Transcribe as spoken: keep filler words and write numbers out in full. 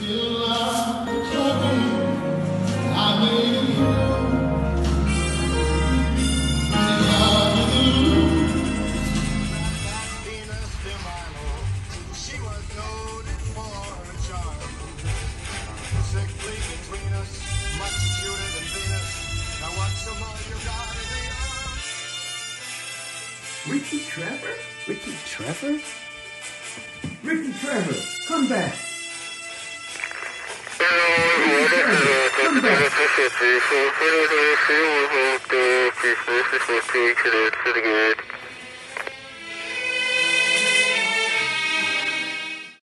Still love the trouble I made you. In love with you. She was noted for her charm. Sickly between us, much cuter than Venus. Now what's the more you gotta be on? Ricky Trevor? Ricky Trevor? Ricky Trevor, come back. Ricky Trevor, come back.